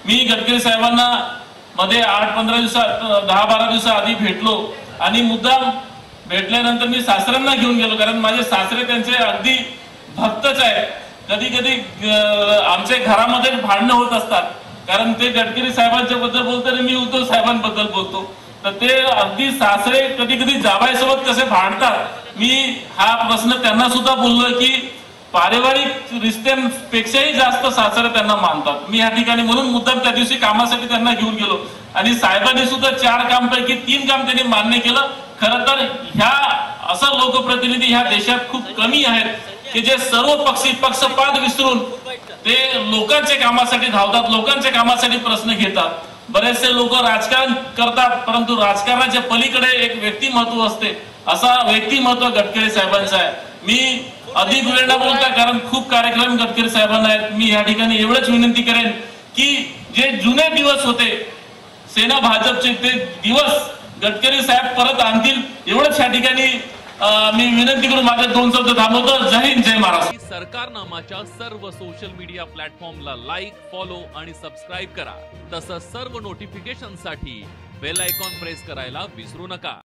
मी गडकरी साहेबांना मध्ये 8-15 दिवसात 10-12 दिवसाआधी भेटलो आणि मुद्दाम भेटल्यानंतर मी सासऱ्यांना घेऊन गेलो, कारण माझे सासरे त्यांचे अगदी भक्तच आहे. कधी कधी आमच्या घरामध्ये भांडणं होत असतात, कारण ते गडकरी साहेबांच्या बद्दल बोलतात, मी उद्धव साहेबांबद्दल बोलतो. तर ते अगदी सासरे कधी कधी जाबाईसोबत कसे भांडतात, मी हा प्रश्न त्यांना सुद्धा बोललो की पारिवारिक रिश्त्यांपेक्षाही जास्त सासरे त्यांना मानतात. मी या ठिकाणी म्हणून मुद्दाम त्या दिवशी कामासाठी त्यांना घेऊन गेलो आणि साहेबांनी सुद्धा 4 कामांपैकी 3 काम त्यांनी मान्य केलं. खरं तर ह्या असं लोकप्रतिनिधी ह्या देशात खूप कमी आहेत की जे सर्व पक्षपात विसरून ते लोकांच्या कामासाठी धावतात, लोकांच्या कामासाठी प्रश्न घेतात. बरेचसे लोक राजकारण करतात, परंतु राजकारणाच्या पलीकडे एक व्यक्तिमत्व असते. असा व्यक्तिमत्व गडकरी साहेबांचं आहे. मी अधिक वेळ न बोलता, कारण खूप कार्यक्रम गडकरी साहेबांना आहेत, मी या ठिकाणी एवढंच विनंती करेन की जे जुने दिवस होते सेना भाजपचे, ते दिवस गडकरी साहेब परत आणतील, एवढंच या ठिकाणी मी विनंती करून माझे 2 शब्द थांबवतो. जय हिंद, जय महाराष्ट्र. सरकारनामाच्या सर्व सोशल मीडिया प्लॅटफॉर्मला लाईक, फॉलो आणि सबस्क्राईब करा. तसंच सर्व नोटिफिकेशनसाठी बेल आयकॉन प्रेस करायला विसरू नका.